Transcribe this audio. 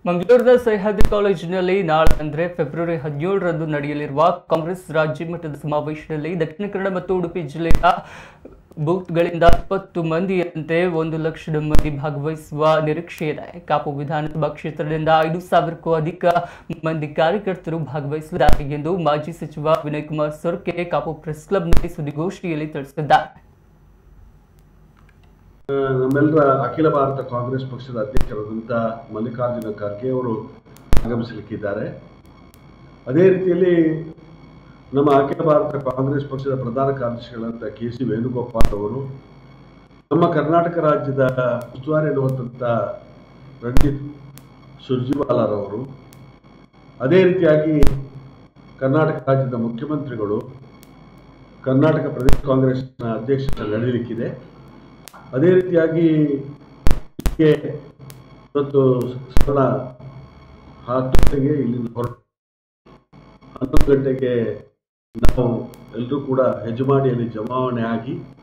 ಮಂಗಳೂರಿನ ಸಹ್ಯಾದ್ರಿ ಕಾಲೇಜಿನಲ್ಲಿ ನಾಳೆ ಅಂದರೆ ಫೆಬ್ರವರಿ 17ರಂದು ನಡೆಯಲಿರುವ ಕಾಂಗ್ರೆಸ್ ರಾಜ್ಯ ಮಟ್ಟದ ಸಮಾವೇಶದಲ್ಲಿ ದಕ್ಷಿಣ ಕನ್ನಡ ಮತ್ತು ಉಡುಪಿ ಜಿಲ್ಲೆಯ ಬೂತ್ಗಳಿಂದ 20 ಮಂದಿಯಂತೆ 1 ಲಕ್ಷದ ಮಂದಿ ಭಾಗವಹಿಸುವ ನಿರೀಕ್ಷೆ ಇದೆ. ಕಾಪು ವಿಧಾನಸಭಾ ಕ್ಷೇತ್ರದಿಂದ 5,000ಕ್ಕೂ ಅಧಿಕ ಮಂದಿ ಕಾರ್ಯಕರ್ತರು ಭಾಗವಹಿಸಲಿದ್ದಾರೆ ಎಂದು ಮಾಜಿ ಸಚಿವ ವಿನಯ್ ಕುಮಾರ್ ಸೊರಕೆ ಕಾಪು ಪ್ರೆಸ್ ಕ್ಲಬ್ನಲ್ಲಿ ಸುದ್ದಿಗೋಷ್ಠಿಯಲ್ಲಿ ತಿಳಿಸಿದ್ದಾರೆ. ನಮ್ಮೆಲ್ಲರ ಅಖಿಲ ಭಾರತ ಕಾಂಗ್ರೆಸ್ ಪಕ್ಷದ ಅಧ್ಯಕ್ಷರಾದಂಥ ಮಲ್ಲಿಕಾರ್ಜುನ ಖರ್ಗೆ ಅವರು ಆಗಮಿಸಲಿಕ್ಕಿದ್ದಾರೆ. ಅದೇ ರೀತಿಯಲ್ಲಿ ನಮ್ಮ ಅಖಿಲ ಭಾರತ ಕಾಂಗ್ರೆಸ್ ಪಕ್ಷದ ಪ್ರಧಾನ ಕಾರ್ಯದರ್ಶಿಗಳಂತ KC ವೇಣುಗೋಪಾಲ್ ಅವರು, ನಮ್ಮ ಕರ್ನಾಟಕ ರಾಜ್ಯದ ಉಸ್ತುವಾರಿ ಎನ್ನುವಂಥ ರಣಜಿತ್ ಸುರ್ಜಿವಾಲಾರವರು, ಅದೇ ರೀತಿಯಾಗಿ ಕರ್ನಾಟಕ ರಾಜ್ಯದ ಮುಖ್ಯಮಂತ್ರಿಗಳು, ಕರ್ನಾಟಕ ಪ್ರದೇಶ ಕಾಂಗ್ರೆಸ್ನ ಅಧ್ಯಕ್ಷರ ನಡೆಯಲಿಕ್ಕಿದೆ. ಅದೇ ರೀತಿಯಾಗಿ ಇವತ್ತು ಸದನ 10 ಗಂಟೆಗೆ ಇಲ್ಲಿಂದ ಹೊರಟು 11 ಗಂಟೆಗೆ ನಾವು ಎಲ್ಲರೂ ಕೂಡ ಹೆಜಮಾಡಿಯಲ್ಲಿ ಜಮಾವಣೆ ಆಗಿ